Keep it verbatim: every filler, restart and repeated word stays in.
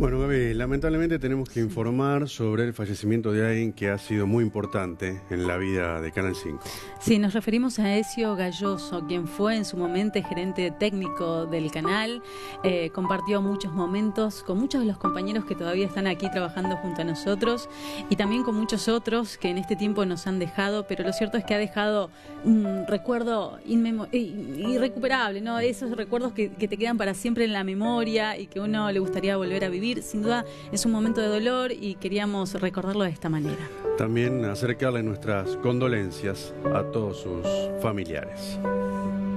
Bueno, Gaby, lamentablemente tenemos que informar sobre el fallecimiento de alguien que ha sido muy importante en la vida de Canal cinco. Sí, nos referimos a Ezio Galloso, quien fue en su momento gerente técnico del canal, eh, compartió muchos momentos con muchos de los compañeros que todavía están aquí trabajando junto a nosotros y también con muchos otros que en este tiempo nos han dejado, pero lo cierto es que ha dejado un recuerdo inmemo- irrecuperable, ¿no? Esos recuerdos que, que te quedan para siempre en la memoria y que uno le gustaría volver a vivir. Sin duda es un momento de dolor y queríamos recordarlo de esta manera. También acercarle nuestras condolencias a todos sus familiares.